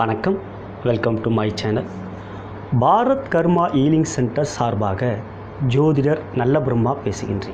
வணக்கம், welcome to my channel. Bharat karma healing centre சார்பாக ஜோதிடர் நல்ல பிரம்மா பேசுகின்றேன்.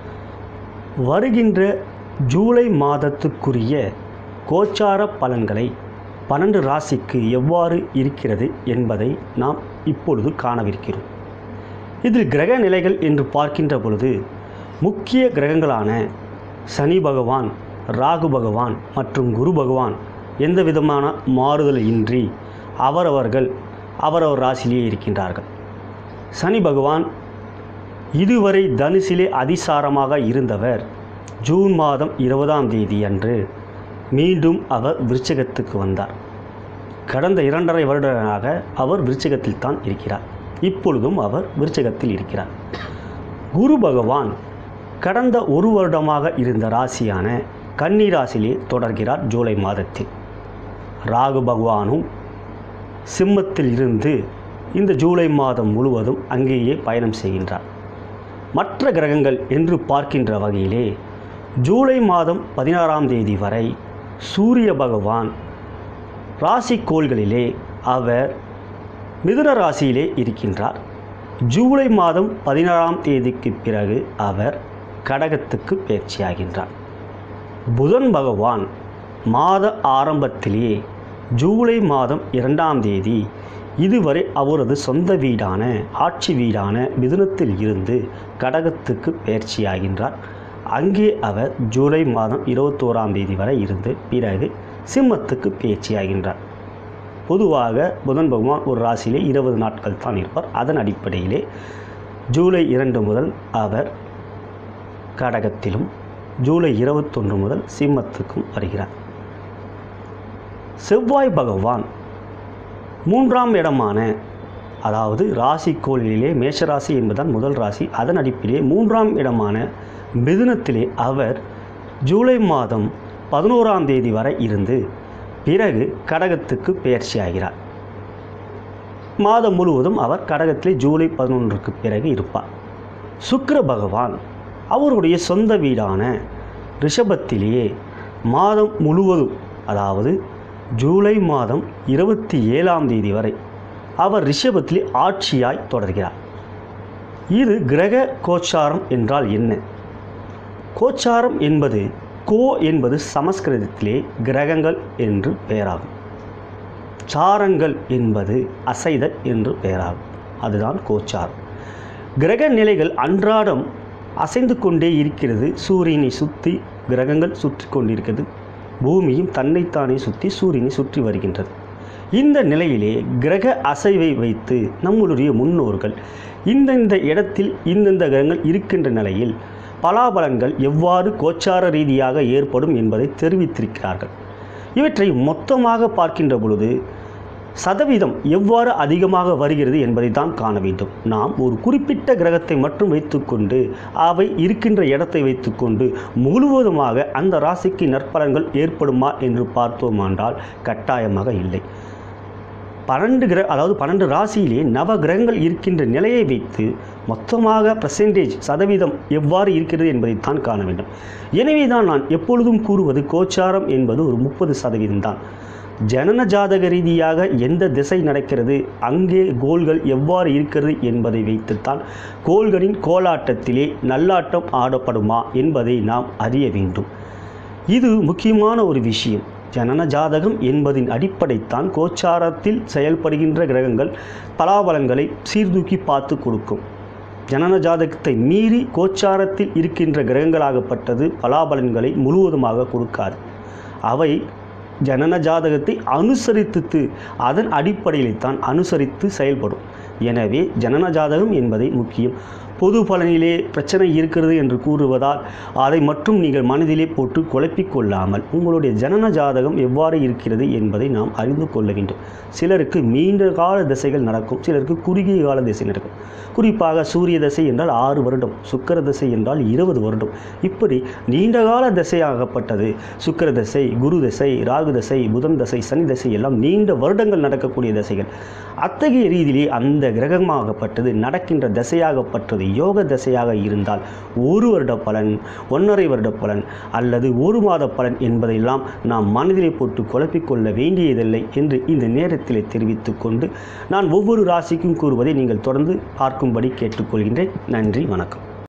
வருகின்ற ஜூலை மாதத்துக்குரிய கோச்சார பலன்களை 12 ராசிக்கு எவ்வாறு இருக்கிறது என்பதை நாம் இப்பொழுது காணவிருக்கிறோம். இதில் கிரக நிலைகள் என்று பார்க்கின்ற பொழுது முக்கிய கிரகங்களான சனி பகவான், ராகு பகவான் மற்றும் குரு பகவான் எந்த விதமான மாறுதல் இன்றி அவரவர் ராசியிலே இருக்கின்றார்கள். சனி பகவான் இதுவரை தனுசிலே அதிசாரமாக இருந்தவர் ஜூன் மாதம் 20ஆம் தேதி அன்று மீண்டும் அவர் விருச்சிகத்துக்கு வந்தார். கடந்த 2.5 வருடங்களாக அவர் விருச்சிகத்தில் தான் இருக்கிறார். இப்பொழுதும் அவர் விருச்சிகத்தில் இருக்கிறார். குரு பகவான் கடந்த 1 வருடமாக இருந்த ராசியான கன்னி ராசியிலே தொடர்கிறார் ஜூலை மாதத்தில். ராகு பகவானும் சிம்மத்தில் இருந்து இந்த ஜூலை மாதம் முழுவதும் அங்கேயே பயணம் செய்கின்றார். மற்ற கிரகங்கள் என்று பார்க்கின்ற வகையிலே ஜூலை மாதம் 16ஆம் தேதி வரை சூரிய பகவான் ராசிக்கோள்களிலே அவர் மிதுன ராசியிலே இருக்கின்றார். ஜூலை மாதம் 16ஆம் தேதிக்கு பிறகு அவர் கடகத்துக்கு பயிற்சியாகின்றார். புதன் பகவான் மாத ஆரம்பத்திலே ஜூலை மாதம் 2ஆம் தேதி இதுவரை அவரது சொந்த வீடான ஆட்சி வீடான மிதுனத்தில் இருந்து கடகத்துக்கு பயிற்சியாகின்றார். அங்கே அவர் ஜூலை மாதம் 21ஆம் தேதி வரை இருந்து பிறகு சிம்மத்துக்கு பயிற்சியாகின்றார். பொதுவாக புதன் பகவான் ஒரு ராசியிலே 20 நாட்கள் தான் இருப்பார். அதன் அடிப்படையிலே ஜூலை 2 முதல் அவர் கடகத்திலும் ஜூலை 21 முதல் சிம்மத்துக்கும் வருகிறார். செவ்வாய் பகவான் 3ஆம் இடமான, அதாவது ராசிக்கோளிலே மேஷராசி என்பதுதான் முதல் ராசி, அதன் அடிப்படையிலே 3ஆம் இடமான மிதுனத்திலே அவர் ஜூலை மாதம் 11ஆம் தேதி வரை இருந்து பிறகு கடகத்துக்கு பயிற்சியாகிறார். மாதம் முழுவதும் அவர் கடகத்திலே ஜூலை 11க்கு பிறகு இருப்பார். சுக்கிர பகவான் அவருடைய சொந்த வீடான ரிஷபத்திலேயே மாதம் முழுவதும், அதாவது ஜூலை மாதம் 27ஆம் தேதி வரை அவர் ரிஷபத்திலே ஆட்சியாய் தொடர்கிறார். இது கிரக கோச்சாரம் என்றால் என்ன? கோச்சாரம் என்பது கோ என்பது சமஸ்கிருதத்திலே கிரகங்கள் என்று பெயராகும். சாரங்கள் என்பது அசைதல் என்று பெயராகும். அதுதான் கோச்சாரம். கிரக நிலைகள் அன்றாடம் அசைந்து கொண்டே இருக்கிறது. சூரியனை சுற்றி கிரகங்கள் சுற்றி கொண்டிருக்கிறது. பூமியும் தன்னைத்தானே சுற்றி சூரியனை சுற்றி வருகின்றது. இந்த நிலையிலே கிரக அசைவை வைத்து நம்மளுடைய முன்னோர்கள் இந்தந்த இடத்தில் இந்தந்த கிரகங்கள் இருக்கின்ற நிலையில் பலாபலன்கள் எவ்வாறு கோச்சார ரீதியாக ஏற்படும் என்பதை தெரிவித்திருக்கிறார்கள். இவற்றை மொத்தமாக பார்க்கின்ற பொழுது சதவீதம் எவ்வாறு அதிகமாக வருகிறது என்பதை தான் காண வேண்டும். நாம் ஒரு குறிப்பிட்ட கிரகத்தை மட்டும் வைத்துக்கொண்டு அவை இருக்கின்ற இடத்தை வைத்துக்கொண்டு முழுவதுமாக அந்த ராசிக்கு நற்பலன்கள் ஏற்படுமா என்று பார்த்தோமானால் கட்டாயமாக இல்லை. 12 ராசியிலே நவ கிரகங்கள் இருக்கின்ற நிலையை வைத்து மொத்தமாக சதவீதம் எவ்வாறு இருக்கிறது என்பதைத்தான் காண வேண்டும். எனவே தான் நான் எப்பொழுதும் கூறுவது கோச்சாரம் என்பது ஒரு 30% தான். ஜனன ஜாதக ரீதியாக எந்த திசை நடக்கிறது, அங்கே கோள்கள் எவ்வாறு இருக்கிறது என்பதை வைத்துத்தான் கோள்களின் கோலாட்டத்திலே நல்லாட்டம் ஆடப்படுமா என்பதை நாம் அறிய வேண்டும். இது முக்கியமான ஒரு விஷயம். ஜனன ஜாதகம் என்பதின் அடிப்படைத்தான் கோச்சாரத்தில் செயல்படுகின்ற கிரகங்கள் பலாபலன்களை சீர்தூக்கி பார்த்து கொடுக்கும். ஜனன ஜாதகத்தை மீறி கோச்சாரத்தில் இருக்கின்ற கிரகங்களாகப்பட்டது பலாபலன்களை முழுவதுமாக கொடுக்காது. அவை ஜனன ஜாதகத்தை அனுசரித்து அதன் அடிப்படையில் தான் அனுசரித்து செயல்படும். எனவே ஜனன ஜாதகம் என்பதை முக்கியம். பொது பலனிலே பிரச்சனை இருக்கிறது என்று கூறுவதால் அதை மட்டும் நீங்கள் மனதிலே போட்டு குழப்பிக்கொள்ளாமல் உங்களுடைய ஜனன ஜாதகம் எவ்வாறு இருக்கிறது என்பதை நாம் அறிந்து கொள்ள வேண்டும். சிலருக்கு நீண்ட கால திசைகள் நடக்கும், சிலருக்கு குறுகிய கால திசை நடக்கும். குறிப்பாக சூரிய தசை என்றால் 6 வருடம், சுக்கிர தசை என்றால் 20 வருடம். இப்படி நீண்டகால திசையாகப்பட்டது சுக்கிர தசை, குரு தசை, ராகு தசை, புதன் தசை, சனி தசை எல்லாம் நீண்ட வருடங்கள் நடக்கக்கூடிய தசைகள். அத்தகைய ரீதியிலே அந்த கிரகமாகப்பட்டது நடக்கின்ற திசையாகப்பட்டது யோக தசையாக இருந்தால் 1 வருட பலன், 1.5 வருட பலன் அல்லது 1 மாத பலன் என்பதையெல்லாம் நாம் மனதிலே போட்டு குழப்பிக்கொள்ள வேண்டியதில்லை என்று இந்த நேரத்தில் தெரிவித்துக் கொண்டு நான் ஒவ்வொரு ராசிக்கும் கூறுவதை நீங்கள் தொடர்ந்து பார்க்கும்படி கேட்டுக்கொள்கின்றேன். நன்றி, வணக்கம்.